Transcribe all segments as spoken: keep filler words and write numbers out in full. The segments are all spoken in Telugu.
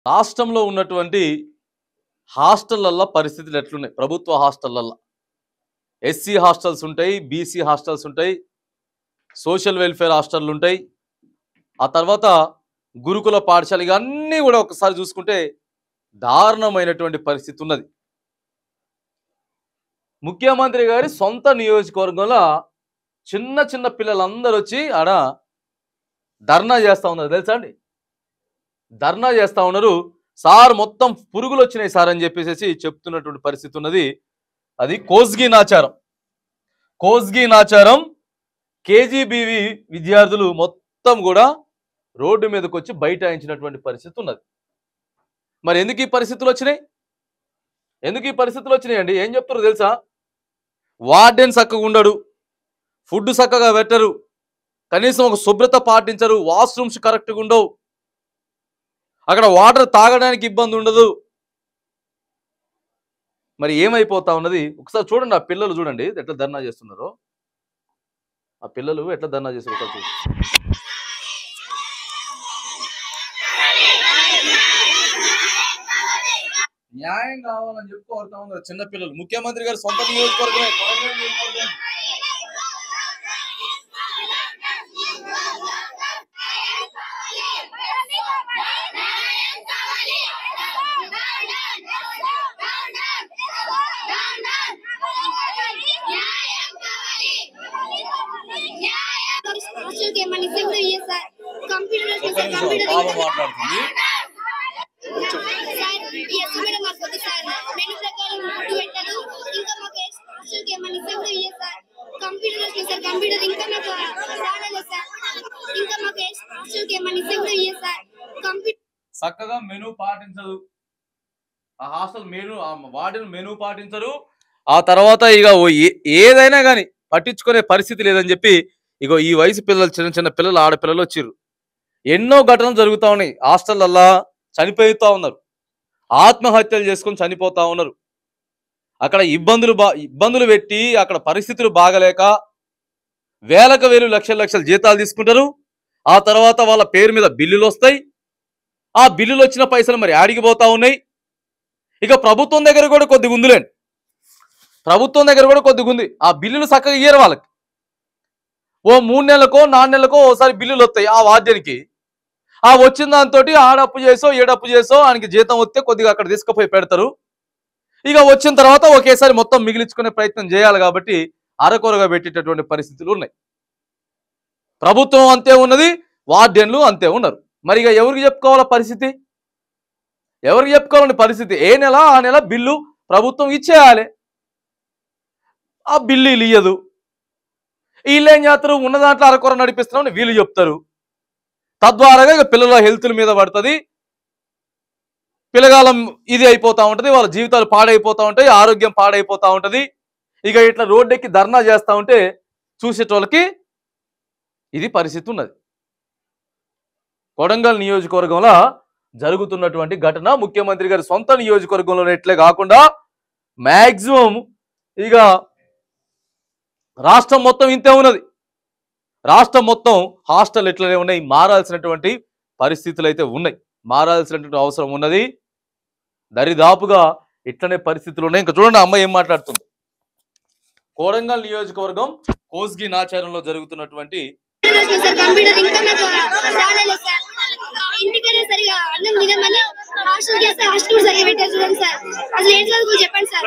రాష్ట్రంలో ఉన్నటువంటి హాస్టళ్లల్లో పరిస్థితులు ఎట్లున్నాయి? ప్రభుత్వ హాస్టళ్లల్లో ఎస్సీ హాస్టల్స్ ఉంటాయి, బీసీ హాస్టల్స్ ఉంటాయి, సోషల్ వెల్ఫేర్ హాస్టళ్ళు ఉంటాయి. ఆ తర్వాత గురుకుల పాఠశాల ఇవన్నీ కూడా ఒకసారి చూసుకుంటే దారుణమైనటువంటి పరిస్థితి ఉన్నది. ముఖ్యమంత్రి గారి సొంత నియోజకవర్గంలో చిన్న చిన్న పిల్లలందరూ వచ్చి ఆడ ధర్నా చేస్తూ ఉన్నారు, తెలుసా అండి? ధర్నా చేస్తూ ఉన్నారు. సార్ మొత్తం పురుగులు వచ్చినాయి సార్ అని చెప్పేసి చెప్తున్నటువంటి పరిస్థితి ఉన్నది. అది కోస్గి నాచారం. కోస్గి నాచారం కేజీబీవి విద్యార్థులు మొత్తం కూడా రోడ్డు మీదకి వచ్చి బైఠాయించినటువంటి పరిస్థితి ఉన్నది. మరి ఎందుకు ఈ పరిస్థితులు వచ్చినాయి? ఎందుకు ఈ పరిస్థితులు వచ్చినాయండి? ఏం చెప్తారో తెలుసా? వార్డెన్ చక్కగా ఉండడు, ఫుడ్ చక్కగా పెట్టరు, కనీసం ఒక శుభ్రత పాటించరు, వాష్రూమ్స్ కరెక్ట్గా ఉండవు, అక్కడ వాటర్ తాగడానికి ఇబ్బంది ఉండదు. మరి ఏమైపోతా ఉన్నది? ఒకసారి చూడండి, ఆ పిల్లలు చూడండి ఎట్లా ధర్నా చేస్తున్నారో. ఆ పిల్లలు ఎట్లా ధర్నా చేస్తారు ఒకసారి చూడండి. న్యాయం కావాలని చెప్పి కోరుతా ఉన్నారు చిన్న పిల్లలు. ముఖ్యమంత్రి గారు సొంత నియోజకవర్గమే. మాట్లాడుతుంది చక్కగా మెనూ పాటించదు, ఆ హాస్టల్ మెనూ వార్డెన్ మెనూ పాటించరు. ఆ తర్వాత ఇక ఏదైనా కానీ పట్టించుకునే పరిస్థితి లేదని చెప్పి ఇగో ఈ వయసు పిల్లలు, చిన్న చిన్న పిల్లలు, ఆడపిల్లలు వచ్చిర్రు. ఎన్నో ఘటనలు జరుగుతూ ఉన్నాయి. హాస్టల్లల్లా చనిపోతూ ఉన్నారు, ఆత్మహత్యలు చేసుకొని చనిపోతా ఉన్నారు. అక్కడ ఇబ్బందులు బా ఇబ్బందులు పెట్టి అక్కడ పరిస్థితులు బాగలేక వేలకు వేలు లక్షల లక్షల జీతాలు తీసుకుంటారు. ఆ తర్వాత వాళ్ళ పేరు మీద బిల్లులు వస్తాయి. ఆ బిల్లులు వచ్చిన పైసలు మరి ఆడికి పోతా ఉన్నాయి. ఇక ప్రభుత్వం దగ్గర కూడా కొద్దిగా ఉందిలేండి, ప్రభుత్వం దగ్గర కూడా కొద్దిగా ఉంది. ఆ బిల్లులు చక్కగా ఇయ్యరు వాళ్ళకి. ఓ మూడు నెలలకో నాలుగు నెలలకో ఓసారి బిల్లులు వస్తాయి ఆ వాద్యానికి. ఆ వచ్చిన దాంతో ఆడప్పు చేసో ఏడప్పు చేసో ఆయనకి జీతం వస్తే కొద్దిగా అక్కడ తీసుకుపోయి పెడతారు. ఇక వచ్చిన తర్వాత ఒకేసారి మొత్తం మిగిలించుకునే ప్రయత్నం చేయాలి కాబట్టి అరకొరగా పెట్టేటటువంటి పరిస్థితులు ఉన్నాయి. ప్రభుత్వం అంతే ఉన్నది, వార్డెన్లు అంతే ఉన్నారు. మరి ఇక ఎవరికి చెప్పుకోవాల పరిస్థితి? ఎవరికి చెప్పుకోవాలని పరిస్థితి? ఏ నెల ఆ నెల బిల్లు ప్రభుత్వం ఇచ్చేయాలి. ఆ బిల్లు వీళ్ళు ఇయ్యదు. వీళ్ళు ఏం చేస్తారు? ఉన్న దాంట్లో అరకొర నడిపిస్తున్నామని వీళ్ళు చెప్తారు. తద్వారాగా ఇక పిల్లల హెల్త్ల మీద పడుతుంది, పిల్లగాలం ఇది అయిపోతూ ఉంటుంది, వాళ్ళ జీవితాలు పాడైపోతూ ఉంటాయి, ఆరోగ్యం పాడైపోతూ ఉంటుంది. ఇక ఇట్లా రోడ్డెక్కి ధర్నా చేస్తూ ఉంటే చూసేటోళ్ళకి ఇది పరిస్థితి ఉన్నది. కొడంగల్ నియోజకవర్గంలో జరుగుతున్నటువంటి ఘటన ముఖ్యమంత్రి గారి సొంత నియోజకవర్గంలో ఇట్లే కాకుండా మ్యాక్సిమం ఇక రాష్ట్రం మొత్తం ఇంతే ఉన్నది. రాష్ట్రం మొత్తం హాస్టల్ ఇట్లనే ఉన్నాయి. మారాల్సినటువంటి పరిస్థితులు అయితే ఉన్నాయి, మారాల్సినటువంటి అవసరం ఉన్నది. దరిదాపుగా ఇట్లనే పరిస్థితులు ఉన్నాయి. ఇంకా చూడండి అమ్మ ఏం మాట్లాడుతుంది. కొడంగల్ నియోజకవర్గం కోస్గి నాచారంలో జరుగుతున్నటువంటి ఇంటికనే సరిగా అన్నం తినమని హాస్టల్ చేస్తే హాస్టల్ సరిగా పెట్టారు చూడండి సార్. అసలు ఏం చదువు చెప్పండి సార్.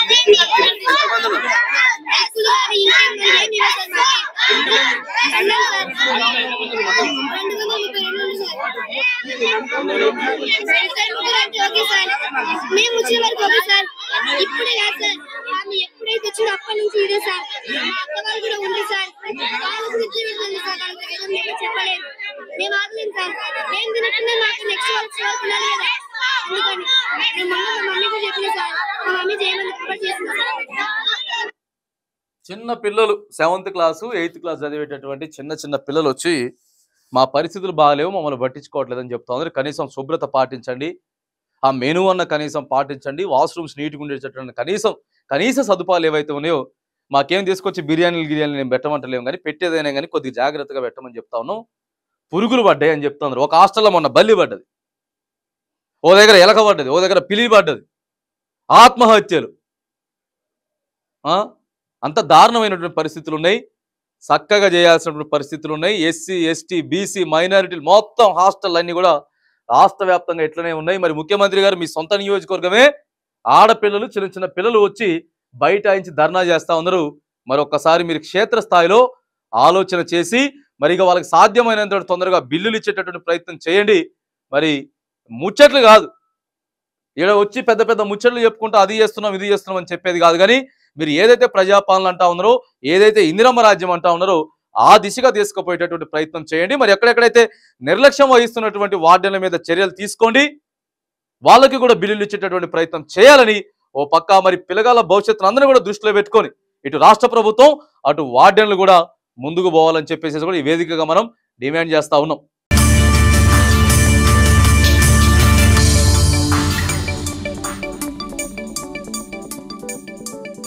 మేము వచ్చిన వరకు ఓకే సార్, ఇప్పుడే కాదు సార్, ఆమె ఎప్పుడైతే వచ్చిందో అప్పటి నుంచి ఇదే సార్. మా అక్క వాళ్ళు కూడా ఉంది సార్, వాళ్ళకు నిద్ర పెడుతుంది సార్, వాళ్ళకి చెప్పలేదు. మేము ఆగలేము సార్, ఏం తినకుండా మాకు నెక్స్ట్ వచ్చి తినాలి కదా. అందుకని మేము మొన్న మా మమ్మీ కూడా చెప్పలేదు సార్, మా మమ్మీ చేయమని కవర్ చేసింది సార్. చిన్న పిల్లలు సెవెంత్ క్లాసు ఎయిత్ క్లాస్ చదివేటటువంటి చిన్న చిన్న పిల్లలు వచ్చి మా పరిస్థితులు బాగాలేవు, మమ్మల్ని పట్టించుకోవట్లేదని చెప్తా ఉన్నారు. కనీసం శుభ్రత పాటించండి, ఆ మెనూ అన్న కనీసం పాటించండి, వాష్రూమ్స్ నీట్గా ఉండేటటువంటి కనీసం కనీస సదుపాయాలు ఏవైతే ఉన్నాయో మాకేం తీసుకొచ్చి బిర్యానీలు గిర్యానీలు నేను పెట్టమంటలేము, కానీ పెట్టేదైనా కానీ కొద్దిగా జాగ్రత్తగా పెట్టమని చెప్తా ఉన్నాం. పురుగులు పడ్డాయి అని చెప్తా ఉన్నారు. ఒక హాస్టల్లో మొన్న బల్లి పడ్డది, ఓ దగ్గర ఎలక పడ్డది, ఓ దగ్గర పిలి పడ్డది, ఆత్మహత్యలు. ఆ? అంత దారుణమైనటువంటి పరిస్థితులు ఉన్నాయి. చక్కగా చేయాల్సినటువంటి పరిస్థితులు ఉన్నాయి. ఎస్సీ ఎస్టీ బీసీ మైనారిటీలు మొత్తం హాస్టల్ అన్ని కూడా రాష్ట్ర వ్యాప్తంగా ఎట్లనే ఉన్నాయి. మరి ముఖ్యమంత్రి గారు మీ సొంత నియోజకవర్గమే ఆడపిల్లలు చిన్న చిన్న పిల్లలు వచ్చి బైఠాయించి ధర్నా చేస్తా ఉన్నారు. మరి ఒక్కసారి మీరు క్షేత్రస్థాయిలో ఆలోచన చేసి మరి ఇక వాళ్ళకి సాధ్యమైనంత తొందరగా బిల్లులు ఇచ్చేటటువంటి ప్రయత్నం చేయండి. మరి ముచ్చట్లు కాదు, ఇక్కడ వచ్చి పెద్ద పెద్ద ముచ్చట్లు చెప్పుకుంటూ అది చేస్తున్నాం ఇది చేస్తున్నాం అని చెప్పేది కాదు. కానీ మీరు ఏదైతే ప్రజాపాలన అంటా ఉన్నారో, ఏదైతే ఇందిరమ్మ రాజ్యం అంటా ఉన్నారో ఆ దిశగా తీసుకుపోయేటటువంటి ప్రయత్నం చేయండి. మరి ఎక్కడెక్కడైతే నిర్లక్ష్యం వహిస్తున్నటువంటి వార్డుల మీద చర్యలు తీసుకోండి, వాళ్ళకి కూడా బిల్లులు ఇచ్చేటటువంటి ప్రయత్నం చేయాలని ఓ పక్క మరి పిల్లగాళ్ళ భవిష్యత్తును అందరూ కూడా దృష్టిలో పెట్టుకొని ఇటు రాష్ట్ర ప్రభుత్వం అటు వార్డెన్లు కూడా ముందుకు పోవాలని చెప్పేసి కూడా ఈ వేదికగా మనం డిమాండ్ చేస్తా ఉన్నాం.